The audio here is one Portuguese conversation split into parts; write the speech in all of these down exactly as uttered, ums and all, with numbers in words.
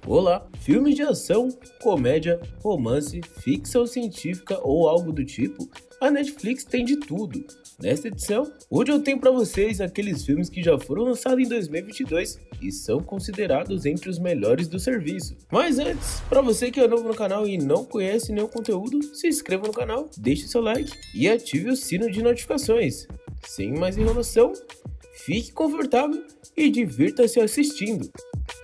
Olá! Filmes de ação, comédia, romance, ficção científica ou algo do tipo, a Netflix tem de tudo. Nesta edição, hoje eu tenho para vocês aqueles filmes que já foram lançados em dois mil e vinte e dois e são considerados entre os melhores do serviço. Mas antes, para você que é novo no canal e não conhece nenhum conteúdo, se inscreva no canal, deixe seu like e ative o sino de notificações. Sem mais enrolação, fique confortável e divirta-se assistindo.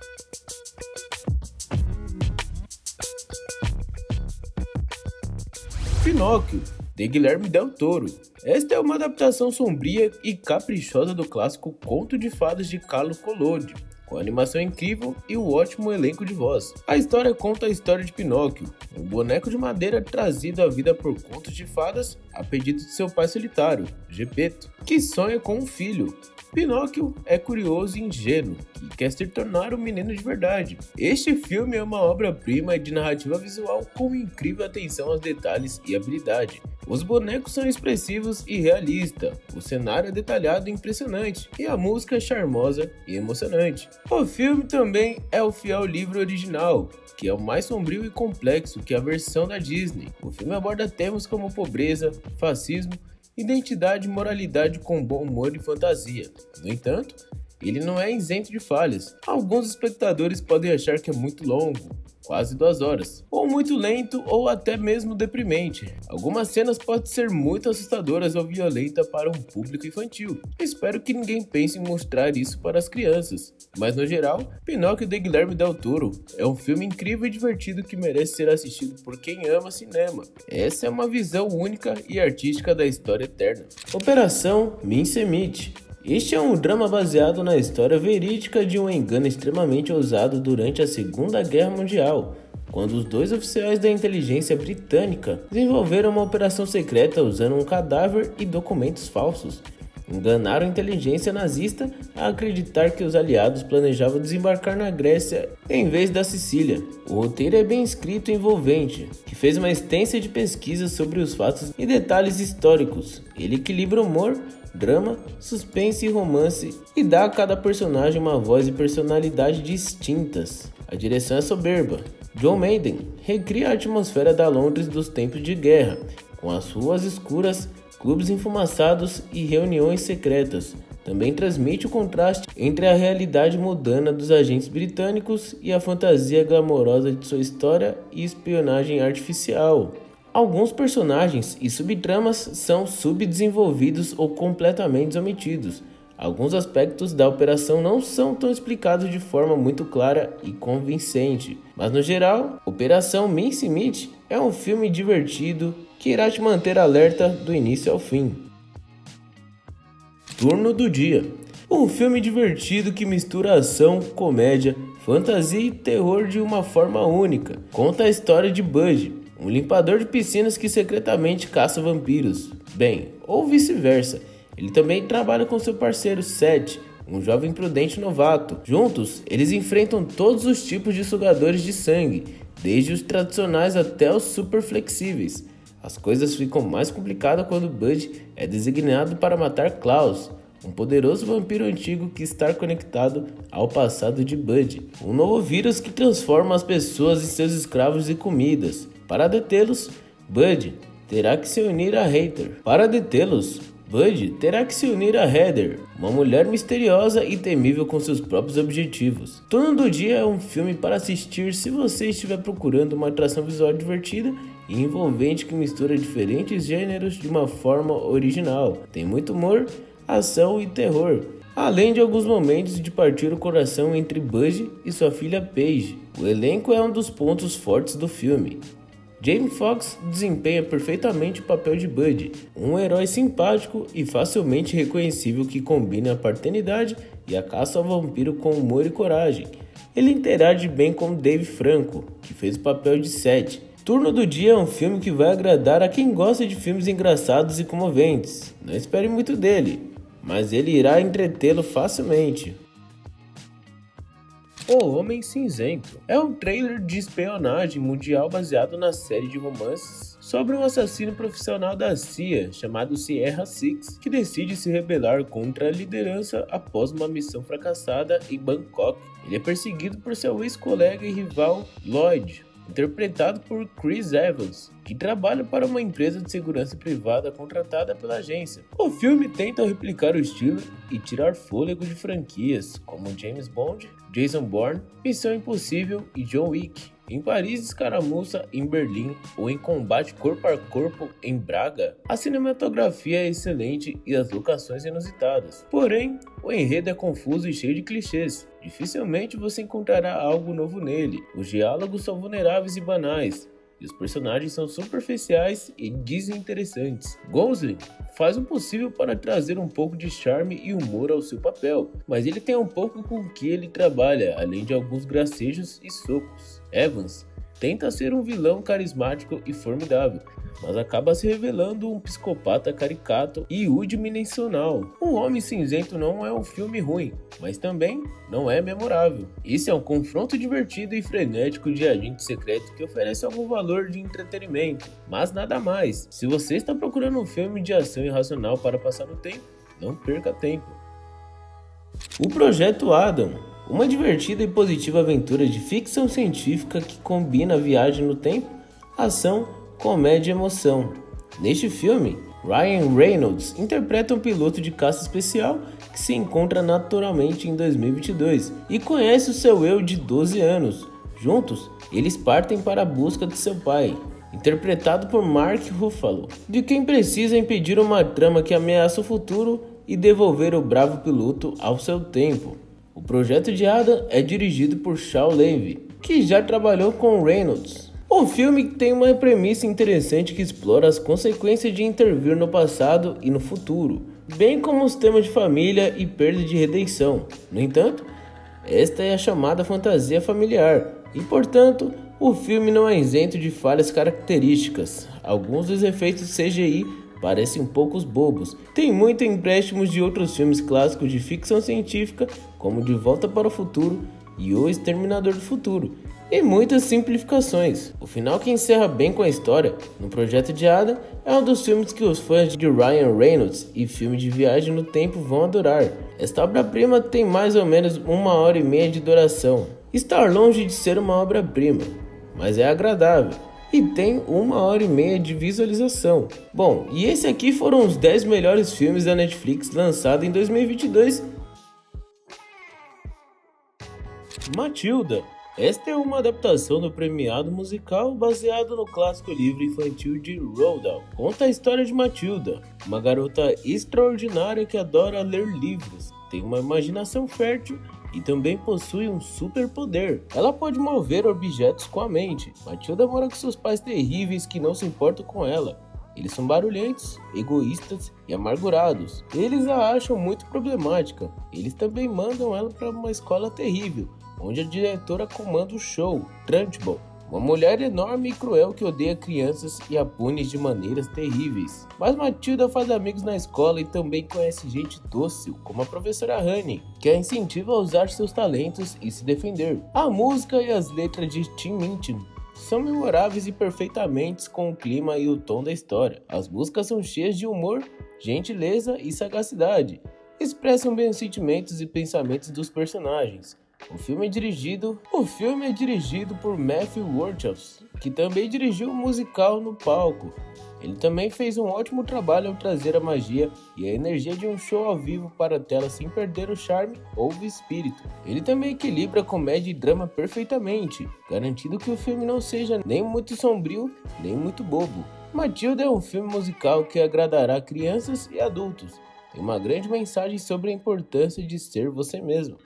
Pinóquio, de Guilherme Del Toro. Esta é uma adaptação sombria e caprichosa do clássico Conto de Fadas de Carlo Collodi, com animação incrível e um ótimo elenco de voz. A história conta a história de Pinóquio, um boneco de madeira trazido à vida por contos de fadas a pedido de seu pai solitário, Geppetto, que sonha com um filho. Pinóquio é curioso e ingênuo e quer se tornar um menino de verdade. Este filme é uma obra-prima de narrativa visual com incrível atenção aos detalhes e habilidade. Os bonecos são expressivos e realistas, o cenário é detalhado e impressionante, e a música é charmosa e emocionante. O filme também é o fiel livro original, que é o mais sombrio e complexo que a versão da Disney. O filme aborda temas como pobreza, fascismo, identidade e moralidade com bom humor e fantasia. No entanto, ele não é isento de falhas. Alguns espectadores podem achar que é muito longo, quase duas horas, ou muito lento ou até mesmo deprimente. Algumas cenas podem ser muito assustadoras ou violentas para um público infantil. Espero que ninguém pense em mostrar isso para as crianças. Mas no geral, Pinóquio de Guilherme Del Toro é um filme incrível e divertido que merece ser assistido por quem ama cinema. Essa é uma visão única e artística da história eterna. Operação Mincemeat. Este é um drama baseado na história verídica de um engano extremamente ousado durante a Segunda Guerra Mundial, quando os dois oficiais da inteligência britânica desenvolveram uma operação secreta usando um cadáver e documentos falsos. Enganaram a inteligência nazista a acreditar que os aliados planejavam desembarcar na Grécia em vez da Sicília. O roteiro é bem escrito e envolvente, que fez uma extensa de pesquisa sobre os fatos e detalhes históricos. Ele equilibra humor, drama, suspense e romance e dá a cada personagem uma voz e personalidade distintas. A direção é soberba. John Madden recria a atmosfera da Londres dos tempos de guerra, com as ruas escuras, clubes enfumaçados e reuniões secretas. Também transmite o contraste entre a realidade mundana dos agentes britânicos e a fantasia glamourosa de sua história e espionagem artificial. Alguns personagens e subtramas são subdesenvolvidos ou completamente omitidos. Alguns aspectos da operação não são tão explicados de forma muito clara e convincente. Mas no geral, Operação Mincemeat é um filme divertido que irá te manter alerta do início ao fim. Turno do Dia. Um filme divertido que mistura ação, comédia, fantasia e terror de uma forma única. Conta a história de Bud, um limpador de piscinas que secretamente caça vampiros. Bem, ou vice-versa. Ele também trabalha com seu parceiro Seth, um jovem prudente novato. Juntos, eles enfrentam todos os tipos de sugadores de sangue, desde os tradicionais até os super flexíveis. As coisas ficam mais complicadas quando Bud é designado para matar Klaus, um poderoso vampiro antigo que está conectado ao passado de Bud. Um novo vírus que transforma as pessoas em seus escravos e comidas. Para detê-los, Bud terá que se unir a Heather. Para detê-los, Bud terá que se unir a Heather, uma mulher misteriosa e temível com seus próprios objetivos. Turno do Dia é um filme para assistir se você estiver procurando uma atração visual divertida e envolvente que mistura diferentes gêneros de uma forma original. Tem muito humor, ação e terror, além de alguns momentos de partir o coração entre Bud e sua filha Paige. O elenco é um dos pontos fortes do filme. Jamie Foxx desempenha perfeitamente o papel de Bud, um herói simpático e facilmente reconhecível que combina a paternidade e a caça ao vampiro com humor e coragem. Ele interage bem com Dave Franco, que fez o papel de Seth. Turno do Dia é um filme que vai agradar a quem gosta de filmes engraçados e comoventes. Não espere muito dele, mas ele irá entretê-lo facilmente. O Homem Cinzento é um trailer de espionagem mundial baseado na série de romances sobre um assassino profissional da C I A chamado Sierra Six, que decide se rebelar contra a liderança após uma missão fracassada em Bangkok. Ele é perseguido por seu ex-colega e rival Lloyd, interpretado por Chris Evans, que trabalha para uma empresa de segurança privada contratada pela agência. O filme tenta replicar o estilo e tirar fôlego de franquias como James Bond, Jason Bourne, Missão Impossível e John Wick. Em Paris, escaramuça em Berlim ou em combate corpo a corpo em Braga, a cinematografia é excelente e as locações inusitadas. Porém, o enredo é confuso e cheio de clichês. Dificilmente você encontrará algo novo nele. Os diálogos são vulneráveis e banais, e os personagens são superficiais e desinteressantes. Gosling faz o possível para trazer um pouco de charme e humor ao seu papel, mas ele tem um pouco com o que ele trabalha, além de alguns gracejos e socos. Evans tenta ser um vilão carismático e formidável, mas acaba se revelando um psicopata caricato e unidimensional. O Homem Cinzento não é um filme ruim, mas também não é memorável. Esse é um confronto divertido e frenético de agente secreto que oferece algum valor de entretenimento, mas nada mais. Se você está procurando um filme de ação irracional para passar o tempo, não perca tempo. O Projeto Adam, uma divertida e positiva aventura de ficção científica que combina viagem no tempo, ação, comédia e emoção. Neste filme, Ryan Reynolds interpreta um piloto de caça especial que se encontra naturalmente em dois mil e vinte e dois e conhece o seu eu de doze anos. Juntos, eles partem para a busca de seu pai, interpretado por Mark Ruffalo, de quem precisa impedir uma trama que ameaça o futuro e devolver o bravo piloto ao seu tempo. O Projeto de Adam é dirigido por Shawn Levy, que já trabalhou com Reynolds. O filme tem uma premissa interessante que explora as consequências de intervir no passado e no futuro, bem como os temas de família e perda de redenção. No entanto, esta é a chamada fantasia familiar, e portanto, o filme não é isento de falhas características. Alguns dos efeitos C G I parecem um pouco bobos. Tem muito empréstimos de outros filmes clássicos de ficção científica, como De Volta para o Futuro e O Exterminador do Futuro, e muitas simplificações. O final, que encerra bem com a história no Projeto de Adam, é um dos filmes que os fãs de Ryan Reynolds e filme de viagem no tempo vão adorar. Esta obra-prima tem mais ou menos uma hora e meia de duração. Está longe de ser uma obra-prima, mas é agradável e tem uma hora e meia de visualização. Bom, e esse aqui foram os dez melhores filmes da Netflix lançados em dois mil e vinte e dois. Matilda. Esta é uma adaptação do premiado musical baseado no clássico livro infantil de Roald Dahl. Conta a história de Matilda, uma garota extraordinária que adora ler livros, tem uma imaginação fértil e também possui um superpoder. Ela pode mover objetos com a mente. Matilda mora com seus pais terríveis que não se importam com ela. Eles são barulhentos, egoístas e amargurados. Eles a acham muito problemática. Eles também mandam ela para uma escola terrível, onde a diretora comanda o show, Trunchbull, uma mulher enorme e cruel que odeia crianças e a pune de maneiras terríveis. Mas Matilda faz amigos na escola e também conhece gente dócil, como a professora Honey, que a incentiva a usar seus talentos e se defender. A música e as letras de Tim Minchin são memoráveis e perfeitamente com o clima e o tom da história. As músicas são cheias de humor, gentileza e sagacidade. Expressam bem os sentimentos e pensamentos dos personagens. O filme é dirigido, o filme é dirigido por Matthew Warchus, que também dirigiu um musical no palco. Ele também fez um ótimo trabalho ao trazer a magia e a energia de um show ao vivo para a tela sem perder o charme ou o espírito. Ele também equilibra comédia e drama perfeitamente, garantindo que o filme não seja nem muito sombrio, nem muito bobo. Matilda é um filme musical que agradará crianças e adultos. Tem uma grande mensagem sobre a importância de ser você mesmo.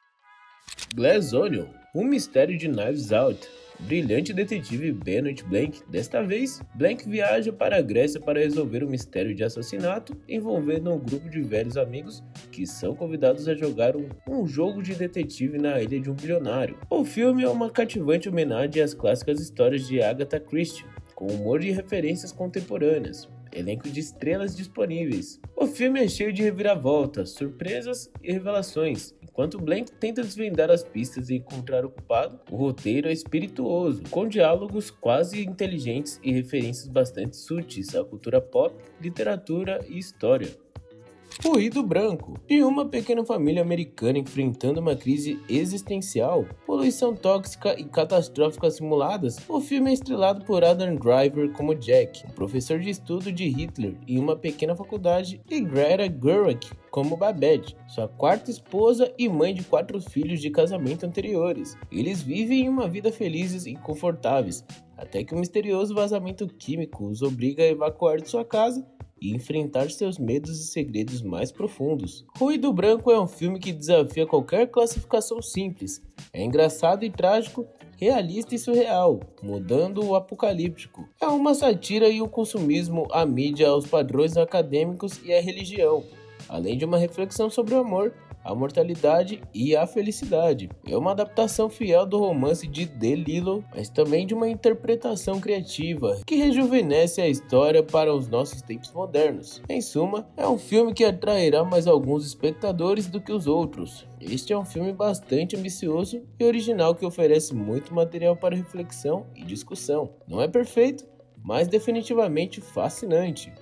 Glass Onion, um mistério de Knives Out. Brilhante detetive Benoit Blanc. Desta vez, Blanc viaja para a Grécia para resolver um mistério de assassinato envolvendo um grupo de velhos amigos que são convidados a jogar um, um jogo de detetive na ilha de um bilionário. O filme é uma cativante homenagem às clássicas histórias de Agatha Christie, com humor e referências contemporâneas. Elenco de estrelas disponíveis. O filme é cheio de reviravoltas, surpresas e revelações, Enquanto Blank tenta desvendar as pistas e encontrar o culpado, o roteiro é espirituoso, com diálogos quase inteligentes e referências bastante sutis à cultura pop, literatura e história. Ruído Branco. De uma pequena família americana enfrentando uma crise existencial, poluição tóxica e catastróficas simuladas, o filme é estrelado por Adam Driver como Jack, um professor de estudo de Hitler em uma pequena faculdade, e Greta Gerwig como Babette, sua quarta esposa e mãe de quatro filhos de casamento anteriores. Eles vivem uma vida felizes e confortáveis, até que um misterioso vazamento químico os obriga a evacuar de sua casa e enfrentar seus medos e segredos mais profundos. Ruído Branco é um filme que desafia qualquer classificação simples. É engraçado e trágico, realista e surreal, mudando o apocalíptico. É uma sátira e o consumismo, a mídia, aos padrões acadêmicos e a religião, além de uma reflexão sobre o amor, a mortalidade e a felicidade. É uma adaptação fiel do romance de DeLillo, mas também de uma interpretação criativa que rejuvenesce a história para os nossos tempos modernos. Em suma, é um filme que atrairá mais alguns espectadores do que os outros. Este é um filme bastante ambicioso e original que oferece muito material para reflexão e discussão. Não é perfeito, mas definitivamente fascinante.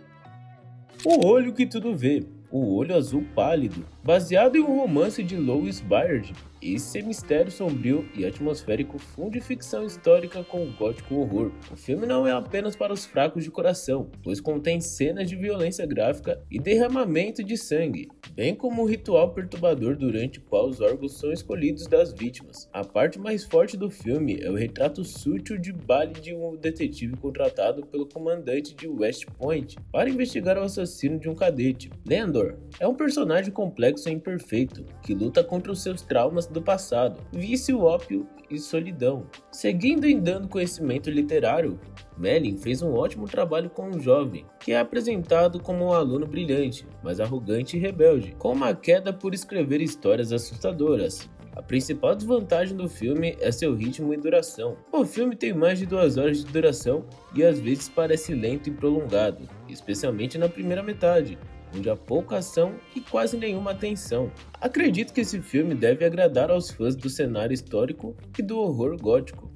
O Olho que Tudo Vê. O Olho Azul Pálido, baseado em um romance de Louis Baird. Esse mistério sombrio e atmosférico funde ficção histórica com o gótico horror. O filme não é apenas para os fracos de coração, pois contém cenas de violência gráfica e derramamento de sangue, bem como um ritual perturbador durante o qual os órgãos são escolhidos das vítimas. A parte mais forte do filme é o retrato sutil de Bali de um detetive contratado pelo comandante de West Point para investigar o assassino de um cadete. Leandor é um personagem complexo e imperfeito, que luta contra os seus traumas do passado, vício, ópio e solidão. Seguindo e dando conhecimento literário, Mellin fez um ótimo trabalho com um jovem, que é apresentado como um aluno brilhante, mas arrogante e rebelde, com uma queda por escrever histórias assustadoras. A principal desvantagem do filme é seu ritmo e duração. O filme tem mais de duas horas de duração e às vezes parece lento e prolongado, especialmente na primeira metade, onde há pouca ação e quase nenhuma atenção. Acredito que esse filme deve agradar aos fãs do cenário histórico e do horror gótico.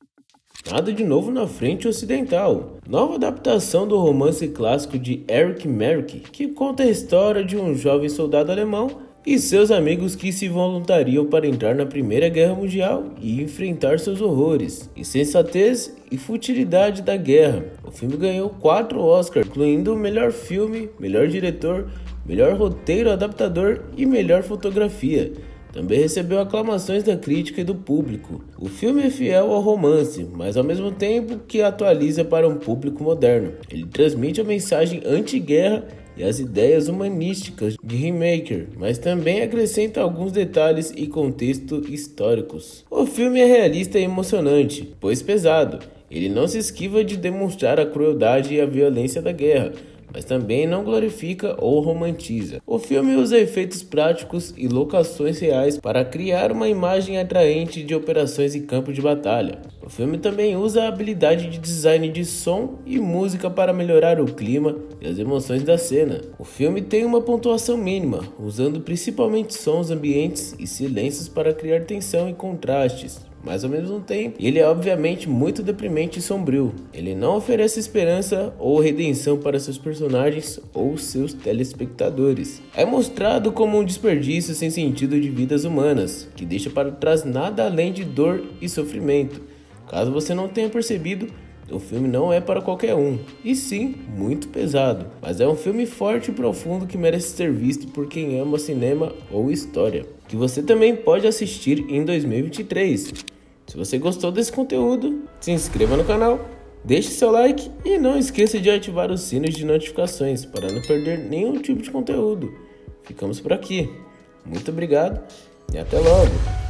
Nada de Novo na Frente Ocidental. Nova adaptação do romance clássico de Erich Merrick, que conta a história de um jovem soldado alemão e seus amigos que se voluntariam para entrar na Primeira Guerra Mundial e enfrentar seus horrores, insensatez e futilidade da guerra. O filme ganhou quatro Oscars, incluindo o melhor filme, melhor diretor, melhor roteiro adaptador e melhor fotografia. Também recebeu aclamações da crítica e do público. O filme é fiel ao romance, mas ao mesmo tempo que atualiza para um público moderno. Ele transmite a mensagem anti-guerra e as ideias humanísticas de Remaker, mas também acrescenta alguns detalhes e contextos históricos. O filme é realista e emocionante, pois pesado. Ele não se esquiva de demonstrar a crueldade e a violência da guerra, mas também não glorifica ou romantiza. O filme usa efeitos práticos e locações reais para criar uma imagem atraente de operações e campo de batalha. O filme também usa a habilidade de design de som e música para melhorar o clima e as emoções da cena. O filme tem uma pontuação mínima, usando principalmente sons ambientes e silêncios para criar tensão e contrastes. Mas ao mesmo tempo, ele é obviamente muito deprimente e sombrio. Ele não oferece esperança ou redenção para seus personagens ou seus telespectadores. É mostrado como um desperdício sem sentido de vidas humanas, que deixa para trás nada além de dor e sofrimento. Caso você não tenha percebido, o filme não é para qualquer um, e sim, muito pesado. Mas é um filme forte e profundo que merece ser visto por quem ama cinema ou história, que você também pode assistir em dois mil e vinte e três. Se você gostou desse conteúdo, se inscreva no canal, deixe seu like e não esqueça de ativar os sinos de notificações para não perder nenhum tipo de conteúdo. Ficamos por aqui. Muito obrigado e até logo!